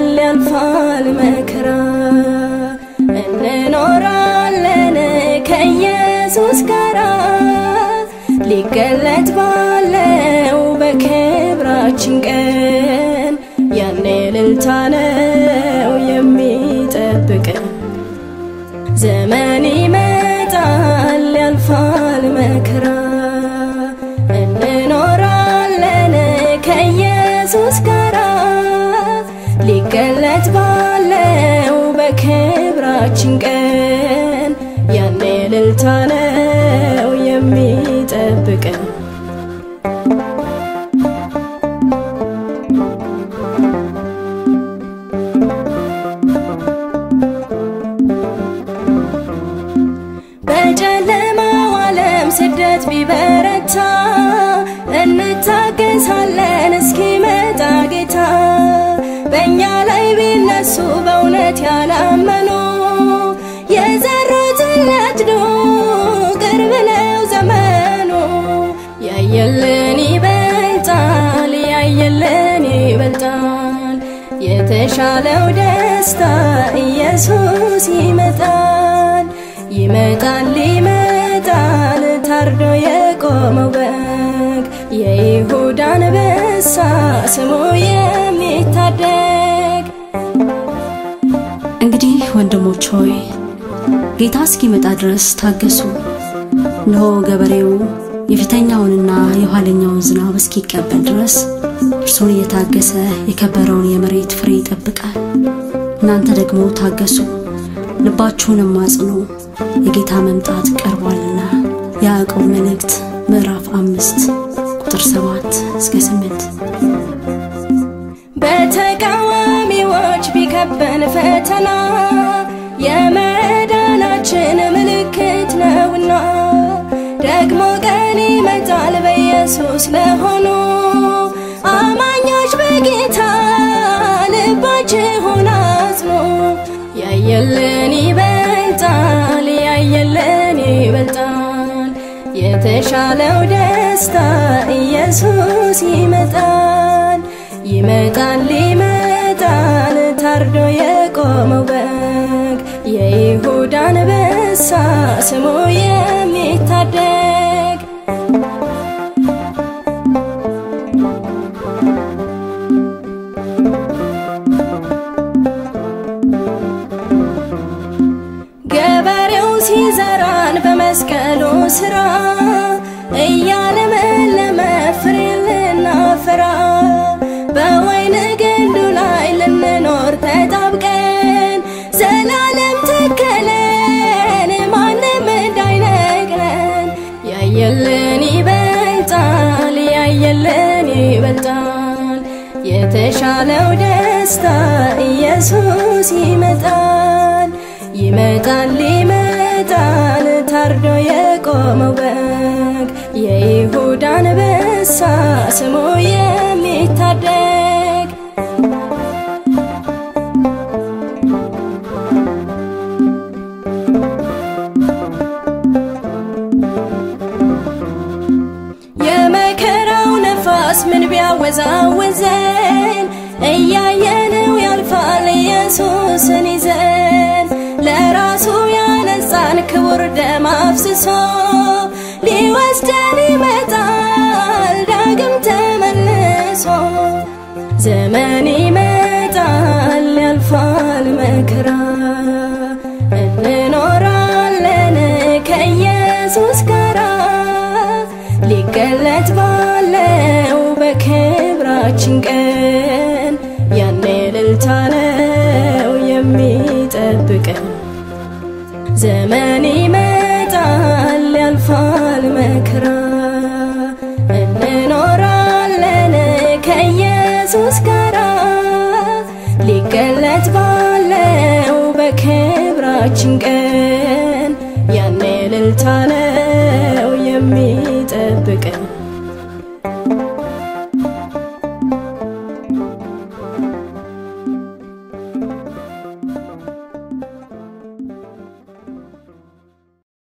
ያልፋል መከራ እንኖራለን ከኢየሱስ ጋር ሊገለጥ ባለው በክብራችን ቀን ያኔ እልልታ ነው የሚጠብቀን ዘመን ይመጣል ያልፋል መከራ እንኖራለን ከኢየሱስ ጋር ሊገለጥ ባለው በክብራችን ቀን ያኔ እልልታ ነው የሚጠብቀን በጨለማው ዓለም ስደት ቢበረታ እንታገሳለን እስኪመጣ ጌታ በእኛ ላይ ቢነሱ በእውነት ያላመኑ የዘሩትን ያጭዱ ቅርብ ነው ዘመኑ ያየለን ይበልጣል የተሻለው ደስታ ኢየሱስ ይመጣል ታርዶ የቆመው በግ የይሁዳ አንበሳ ስሙ የሚታደግ እንግዲህ ወንድሞች ሆይ ጌታ እስኪመጣ ድረስ ታገሱ ነው ገበሬው የፊተኛውንና የኋለኛውን ዝናብ እስኪቀበል ድረስ እርሱን የታገሰ የከበረውን የመሬት ፍሬ ይጠብቃል እናንተ ደግሞ ታገሱ ልባችሁንም አጽኑ የጌታ መምጣት ቀርቧልና ያዕቆብ መልእክት ምዕራፍ 5 ቁጥር 7 እስከ 8 በተቃዋሚዎች ቢከበን ፈተና የመዳናችን ምልክት ነውና ደግሞ ቀን ይመጣል በኢየሱስ ለሆኑ አማኞች በጌታ ልባችሁን አጽኑ ያየለን ይበልጣል የተሻለው ደስታ ኢየሱስ ይመጣል ታርዶ የቆመው በግ የይሁዳ አንበሳ ስሙ የሚታደግ ገበሬው ሲዘራን በመስቀሉ ስራ እያለመለመ ፍሬ ልናፈራ በወይን ግንዱ ላይ ልንኖር ተጣብቀን ዘላለም ተከለን ማንም እንዳይነቅለን ያየለን ይበልጣል የተሻለው ደስታ ኢየሱስ ይመጣል ታርዶ የቆመው በግ የይሁዳ አንበሳ ስሙ የሚታደግ የመከራው ነፋስ ምን ቢያወዛወዘን እያየነው ያልፋል ኢየሱስን ይዘን ለራሱ ያነጻን ክቡር ደም አፍስሶ ሊወስደን ይመጣል ዳግም ተመልሶ ዘመን ይመጣል ያልፋል መከራ እንኖራለን ከኢየሱስ ጋር ሊገለጥ ባለው በክብራችን ቀን ያኔ እልልታ ነው የሚጠብቀን ዘመን ይመጣል ያልፋል መከራ እንኖራለን ከኢየሱስ ጋር ሊገለጥ ባለው በክብራችን ቀን